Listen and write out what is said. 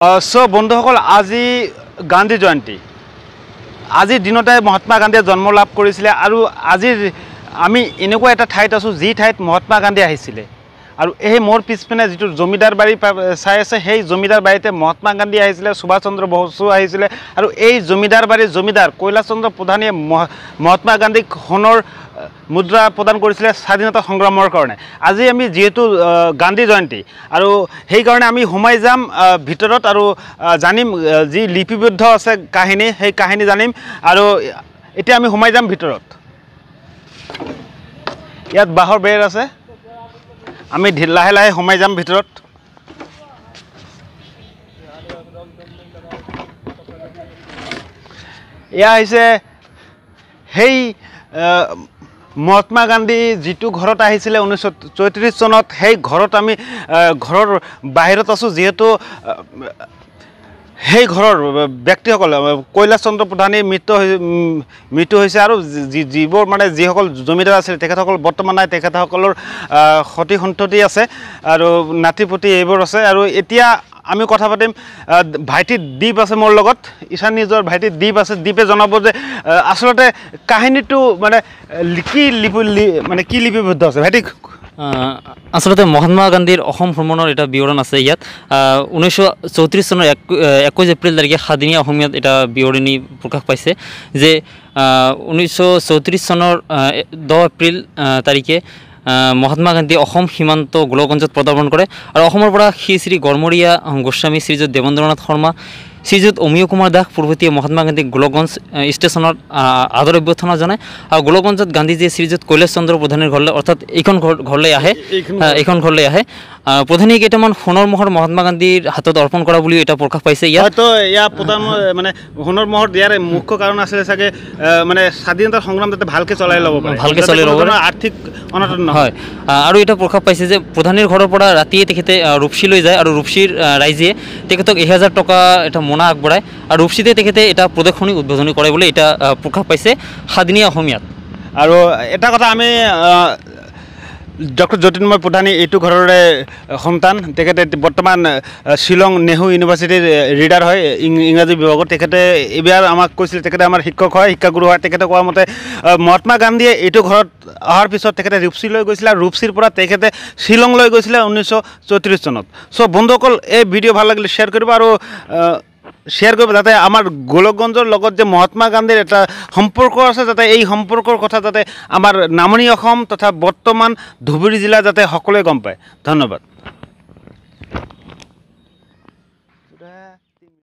So বন্ধুসকল, আজি গান্ধী জয়ন্তী। আজিৰ দিনতে মহাত্মা গান্ধীয়ে জন্ম লাভ কৰিছিলে আৰু আজিৰ আমি এনেকুৱা এটা ঠাইত আছোঁ যি ঠাইত মহাত্মা গান্ধী আহিছিলে। আৰু এই মোৰ পিছপিনে যিটো জমিদাৰ বাৰী চাই আছে, সেই জমিদাৰ বাৰীতে মহাত্মা গান্ধী আহিছিলে, সুভাষ চন্দ্ৰ বসু আহিছিলে। আৰু এই জমিদাৰ বাৰীৰ জমিদাৰ কৈলাশ চন্দ্ৰ প্ৰধানীয়ে মহাত্মা গান্ধীক সোণৰ মুদ্ৰা প্ৰদান কৰিছিলে স্বাধীনতা সংগ্ৰামৰ কাৰণে। আজি আমি যিহেতু গান্ধী জয়ন্তী, আৰু সেইকাৰণে আমি সোমাই যাম ভিতৰত আৰু জানিম যি লিপিবদ্ধ আছে কাহিনী, সেই কাহিনী জানিম। আৰু এতিয়া আমি সোমাই যাম ভিতৰত। ইয়াত বাঁহৰ বেৰ আছে, আমি লাহে লাহে সোমাই যাম ভিতৰত। এয়া হৈছে সেই মহাত্মা গান্ধী যিটো ঘৰত আহিছিলে 1934 চনত। সেই ঘৰত আমি ঘৰৰ বাহিৰত আছোঁ, যিহেতু সেই ঘৰৰ ব্যক্তিসকল কৈলাশ চন্দ্ৰ প্ৰধানী মৃত্যু হৈছে। আৰু যিবোৰ মানে যিসকল জমিদাৰ আছিল তেখেতসকল বৰ্তমান নাই, তেখেতসকলৰ সতি সন্ততি আছে আৰু নাতিপুতি এইবোৰ আছে। আৰু এতিয়া আমি কথা পাতিম, ভাইটি দ্বীপ আছে মোৰ লগত, ঈশান নিজৰ ভাইটি দ্বীপ আছে। দ্বীপে জনাব যে আচলতে কাহিনীটো মানে কি লিপিবদ্ধ আছে। ভাইটি, আচলতে মহাত্মা গান্ধীৰ অসম ভ্ৰমণৰ এটা বিৱৰণ আছে ইয়াত। 1934 চনৰ 21 এপ্ৰিল তাৰিখে সাদিনীয়া অসমীয়াত এটা বিৱৰণী প্ৰকাশ পাইছে যে 1934 চনৰ 10 এপ্ৰিল তাৰিখে মহাত্মা গান্ধী অসম সীমান্ত গোলকগঞ্জত পদাৰ্পণ কৰে। আৰু অসমৰ পৰা শ্ৰী গড়মৰীয়া গোস্বামী, শ্ৰীযুত দেৱেন্দ্ৰনাথ শৰ্মা, শ্ৰীযুত অমিয় কুমাৰ দাস প্ৰভৃতিয়ে মহাত্মা গান্ধীক গোলকগঞ্জ ষ্টেচনত আদৰ অভ্যৰ্থনা জনায়। আৰু গোলকগঞ্জত গান্ধীজীয়ে শ্ৰীযুত কৈলাশ চন্দ্ৰ প্ৰধানীৰ ঘৰলৈ, অৰ্থাৎ এইখন ঘৰলৈ আহে। প্ৰধানীয়ে কেইটামান সোণৰ মোহৰ মহাত্মা গান্ধীৰ হাতত অৰ্পণ কৰা বুলিও এটা প্ৰকাশ পাইছে। ইয়াতো প্ৰধান মানে সোণৰ মোহৰ দিয়াৰ মুখ্য কাৰণ আছিলে চাগে মানে স্বাধীনতা সংগ্ৰাম যাতে ভালকৈ চলাই ল'ব পাৰে, আৰ্থিক অনাটন নহয়। আৰু এটা প্ৰকাশ পাইছে যে প্ৰধানীৰ ঘৰৰ পৰা ৰাতিয়ে তেখেতে ৰূপসীলৈ যায় আৰু ৰূপসীৰ ৰাইজে তেখেতক 1000 টকা এটা মোনা আগবঢ়ায় আৰু ৰূপসীতে তেখেতে এটা প্ৰদৰ্শনী উদ্বোধনী কৰে বুলি এটা প্ৰকাশ পাইছে সাদিনীয়া অসমীয়াত। আৰু এটা কথা, আমি ডক্টৰ জ্যোতিৰ্ময় প্ৰধানী এইটো ঘৰৰে সন্তান। তেখেতে বৰ্তমান শ্বিলং নেহৰু ইউনিভাৰ্চিটিৰ ৰিডাৰ হয় ইংৰাজী বিভাগত। তেখেতে এইবাৰ আমাক কৈছিল, তেখেতে আমাৰ শিক্ষক হয়, শিক্ষাগুৰু হয়। তেখেতে কোৱা মতে মহাত্মা গান্ধীয়ে এইটো ঘৰত অহাৰ পিছত তেখেতে ৰূপসীলৈ গৈছিলে আৰু ৰূপসীৰ পৰা তেখেতে শ্বিলংলৈ গৈছিলে 1934 চনত। চ' বন্ধুসকল, এই ভিডিঅ' ভাল লাগিলে শ্বেয়াৰ কৰিব আৰু শ্বেয়াৰ কৰিব, যাতে আমাৰ গোলকগঞ্জৰ লগত যে মহাত্মা গান্ধীৰ এটা সম্পৰ্ক আছে, যাতে এই সম্পৰ্কৰ কথা যাতে আমাৰ নামনি অসম তথা বৰ্তমান ধুবুৰী জিলা যাতে সকলোৱে গম পায়। ধন্যবাদ।